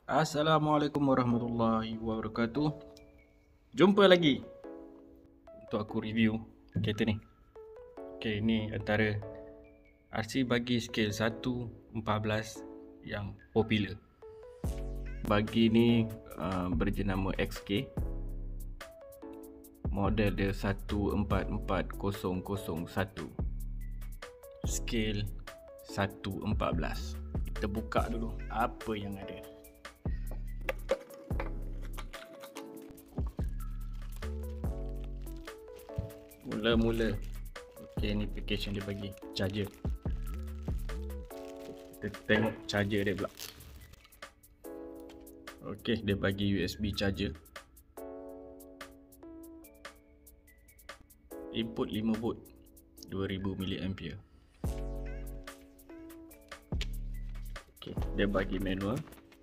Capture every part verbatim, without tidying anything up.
Assalamualaikum warahmatullahi wabarakatuh. Jumpa lagi untuk aku review kereta ni. Okay, ni antara R C bagi skil satu empat belas yang popular. Bagi ni uh, berjenama X K. Model dia satu empat empat kosong kosong satu. Skil satu empat belas. Kita buka dulu apa yang ada. Mula-mula, okay, ni package yang dia bagi, charger. Kita tengok charger dia pula. Okay, dia bagi U S B charger. Input lima volt, dua ribu miliampere. Okay, dia bagi manual.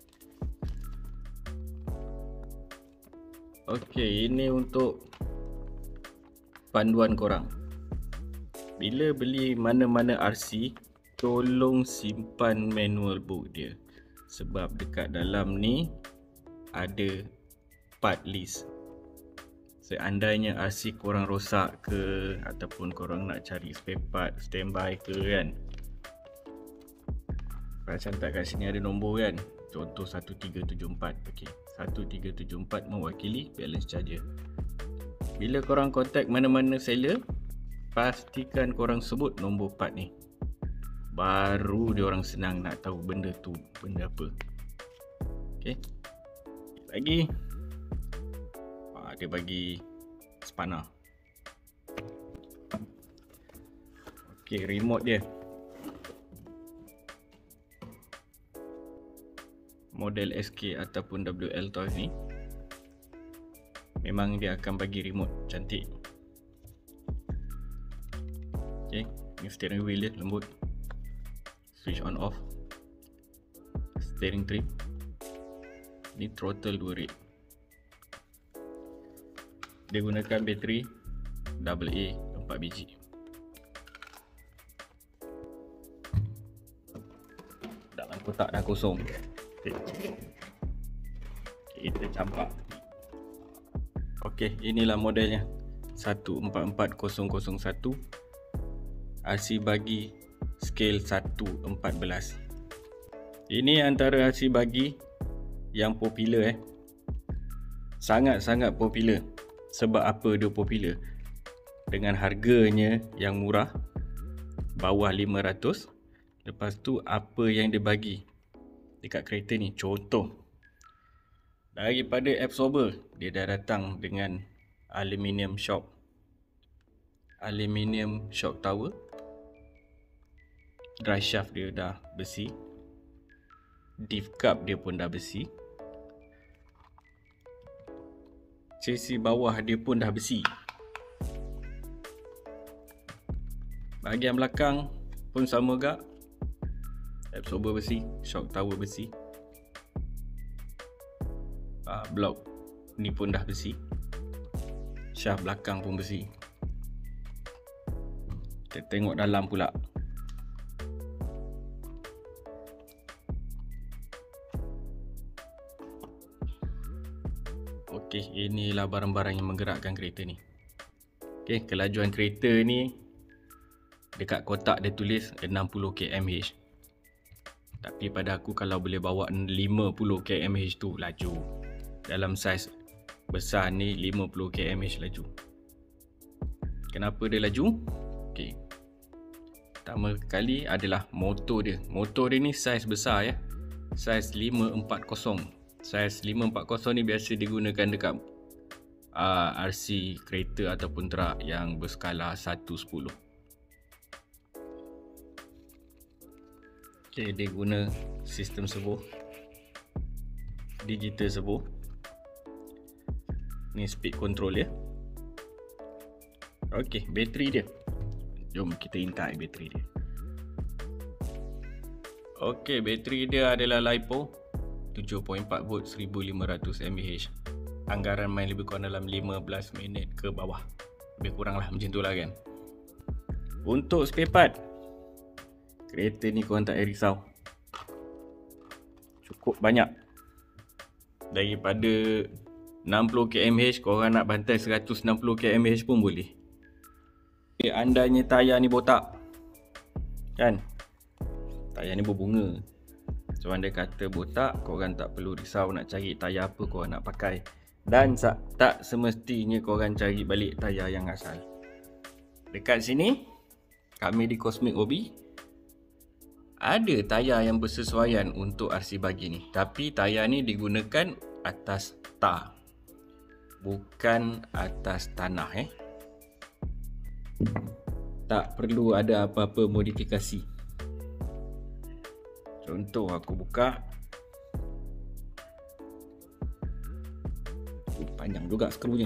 Okay, ini untuk panduan korang. Bila beli mana-mana R C, tolong simpan manual book dia. Sebab dekat dalam ni ada part list. Seandainya R C korang rosak ke, ataupun korang nak cari spare part standby ke kan, Perasan tak kat sini ada nombor kan. Contoh satu tiga tujuh empat. Okay, satu tiga tujuh empat mewakili balance charger. Bila korang contact mana-mana seller, pastikan korang sebut nombor part ni. Baru dia orang senang nak tahu benda tu benda apa. Okay, lagi ah, dia bagi spanner. Okay, remote dia model S K ataupun W L Toys ni memang dia akan bagi remote cantik. Okay, ni steering wheel dia lembut. Switch on off. Steering trip. Ni throttle dua red. Dia gunakan bateri double A empat biji. Dalam kotak dah kosong. Okay. Kita campak. Okey, inilah modelnya satu empat empat kosong kosong satu. R C bagi scale satu empat belas. Ini antara R C bagi yang popular eh. Sangat-sangat popular. Sebab apa dia popular? Dengan harganya yang murah, bawah lima ratus. Lepas tu apa yang dia bagi dekat kereta ni? Contoh, daripada absorber, dia dah datang dengan aluminium shock. Aluminium shock tower. Dry shaft dia dah besi. Diff cup dia pun dah besi. Chassis bawah dia pun dah besi. Bahagian belakang pun sama gak. Absorber besi, shock tower besi. Uh, blok ni pun dah besi. Shaft belakang pun besi. Kita tengok dalam pula. Okey, inilah barang-barang yang menggerakkan kereta ni. Okey, kelajuan kereta ni dekat kotak dia tulis enam puluh kilometer per jam. Tapi pada aku kalau boleh bawa lima puluh kilometer per jam tu laju. Dalam saiz besar ni lima puluh kilometer per jam laju. Kenapa dia laju? Okey. Pertama kali adalah motor dia. Motor dia ni saiz besar ya. Saiz lima empat kosong. Saiz lima empat kosong ni biasa digunakan dekat uh, R C kereta ataupun truk yang berskala satu sepuluh. Okay, dia guna sistem servo, digital servo. Ni speed control dia. Okay, bateri dia. Jom kita intai bateri dia. Okay, bateri dia adalah LiPo tujuh titik empat volt seribu lima ratus mAh. Anggaran main lebih kurang dalam lima belas minit ke bawah. Lebih kurang lah macam tu lah kan. Untuk spare part, kereta ni korang tak payah risau, cukup banyak. daripada enam puluh kilometer per jam, korang nak bantai seratus enam puluh kilometer per jam pun boleh. Okay, andainya tayar ni botak, kan? Tayar ni berbunga. So andai kata botak, korang tak perlu risau nak cari tayar apa korang nak pakai. Dan tak semestinya korang cari balik tayar yang asal. Dekat sini, kami di Cosmic Hobby ada tayar yang bersesuaian untuk R C bagi ni. Tapi tayar ni digunakan atas tar, bukan atas tanah eh. Tak perlu ada apa-apa modifikasi. Contoh aku buka. Uh, panjang juga skrunya.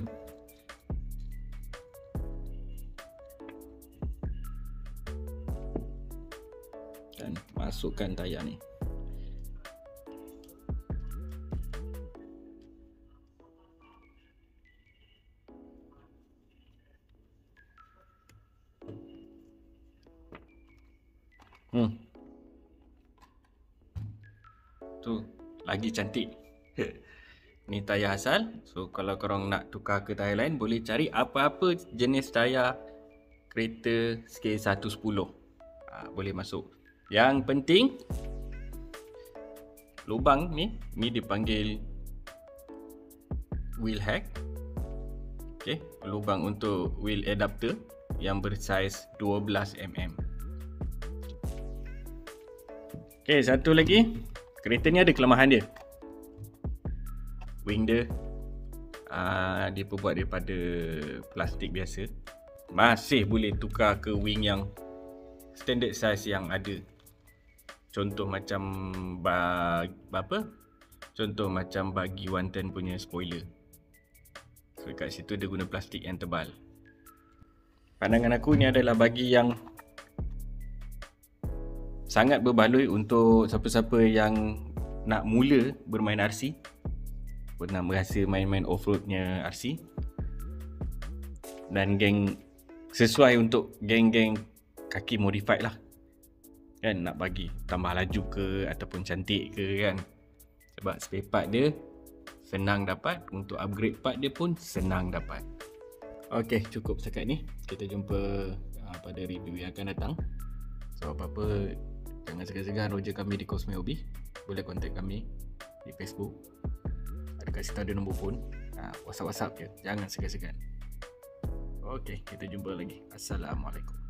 Dan masukkan tayar ni. Hmm. Tu lagi cantik. Ni tayar asal. So kalau korang nak tukar ke tayar lain, boleh cari apa-apa jenis tayar kereta skala satu sepuluh. Ha, boleh masuk. Yang penting lubang ni, ni dipanggil wheel hack. Okey, lubang untuk wheel adapter yang bersaiz dua belas milimeter. Okey, satu lagi. Kereta ni ada kelemahan dia. Wing dia aa, dia perbuat daripada plastik biasa. Masih boleh tukar ke wing yang standard size yang ada. Contoh macam bag, apa? Contoh macam bagi one ten punya spoiler. So kat situ dia guna plastik yang tebal. Pandangan aku ni adalah bagi yang sangat berbaloi untuk siapa-siapa yang nak mula bermain R C, pernah merasa main-main off-roadnya R C, dan geng sesuai untuk geng-geng kaki modified lah, kan, nak bagi tambah laju ke ataupun cantik ke, kan. Sebab spare part dia senang dapat, untuk upgrade part dia pun senang dapat. Ok, cukup setakat ni. Kita jumpa uh, pada review yang akan datang. So apa-apa, jangan segan-segan roja kami di Cosmic Hobby. Boleh kontak kami di Facebook. Ada kat situ ada nombor phone. Ha, WhatsApp-WhatsApp je. Jangan segan-segan. Okey, kita jumpa lagi. Assalamualaikum.